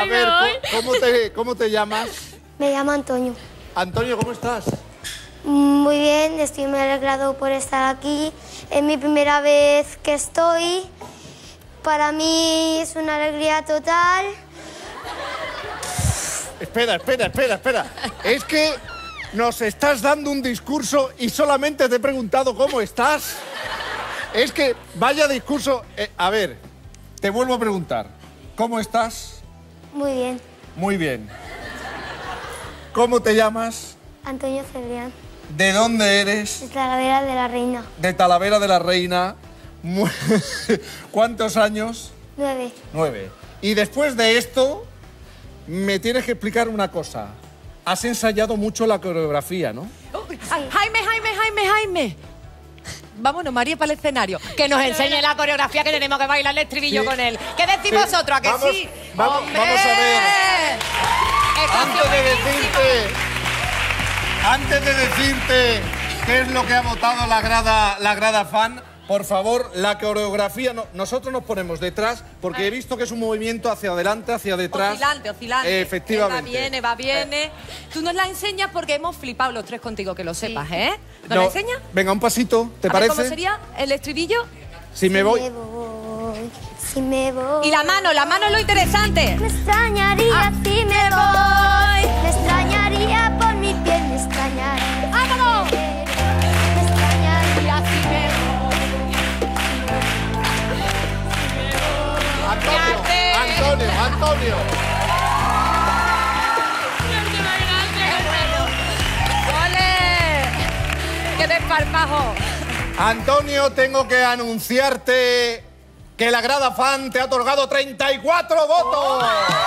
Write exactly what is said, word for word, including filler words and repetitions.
A ver, ¿cómo te, ¿cómo te llamas? Me llamo Antonio. Antonio, ¿cómo estás? Muy bien, estoy muy alegrado por estar aquí. Es mi primera vez que estoy. Para mí es una alegría total. Espera, espera, espera, espera. Es que nos estás dando un discurso y solamente te he preguntado cómo estás. Es que vaya discurso. Eh, a ver, te vuelvo a preguntar. ¿Cómo estás? Muy bien. Muy bien. ¿Cómo te llamas? Antonio Cebrián. ¿De dónde eres? De Talavera de la Reina. De Talavera de la Reina. ¿Cuántos años? Nueve. Nueve. Y después de esto, me tienes que explicar una cosa. Has ensayado mucho la coreografía, ¿no? Oh, Jaime, Jaime, Jaime, Jaime. Vámonos, María, para el escenario. Que nos enseñe la coreografía que tenemos que bailar el estribillo sí. con él. ¿Qué decís sí. vosotros? ¿A que vamos, sí? Vamos, vamos a ver. Antes de decirte... Antes de decirte qué es lo que ha votado la grada, la grada fan, por favor, la coreografía... No, nosotros nos ponemos detrás porque he visto que es un movimiento hacia adelante, hacia detrás. Oscilante, oscilante. Eh, efectivamente. Va, viene, va, viene. Eh. Tú nos la enseñas porque hemos flipado los tres contigo, que lo sepas, sí. ¿eh? ¿Nos no, la enseñas? Venga, un pasito, ¿te a parece? Ver, ¿cómo sería el estribillo? Si me voy... Si me voy, si me voy... Y la mano, la mano es lo interesante. Me extrañaría ah. si me voy. Me extrañaría por mi piel, me extrañaría. ¡Vámonos! Me extrañaría si me voy. Antonio, Antonio, Antonio. ¡Ole! ¡Qué desparpajo! Antonio, tengo que anunciarte que la grada fan te ha otorgado treinta y cuatro votos.